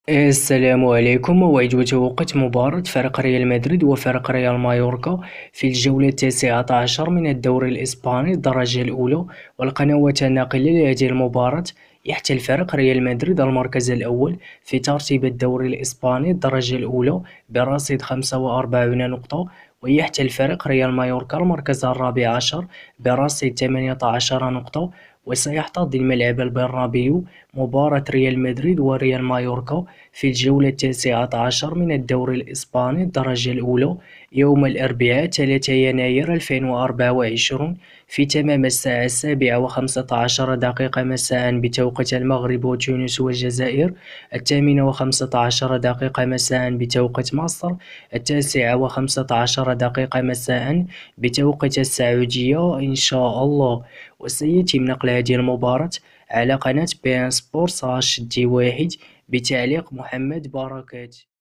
السلام عليكم. موعد وتوقيت مباراة فريق ريال مدريد وفريق ريال مايوركا في الجولة التاسعة عشر من الدوري الإسباني الدرجة الأولى، والقنوات الناقلة لهذه المباراة. يحتل فريق ريال مدريد المركز الأول في ترتيب الدوري الإسباني الدرجة الأولى برصيد 45 نقطة، ويحتل فريق ريال مايوركا المركز الرابع عشر برصيد 18 نقطة. وسيحتضن الملعب البرنابيو مباراة ريال مدريد وريال مايوركا في الجولة التاسعة عشر من الدوري الإسباني الدرجة الأولى يوم الأربعاء 3 يناير 2024 في تمام الساعة 7:15 مساء بتوقيت المغرب وتونس والجزائر، 8:15 مساء بتوقيت مصر، 9:15 مساء بتوقيت السعودية إن شاء الله. وسيتم نقل هذه المباراة على قناة بي إن سبورت /DY1 بتعليق محمد بركات.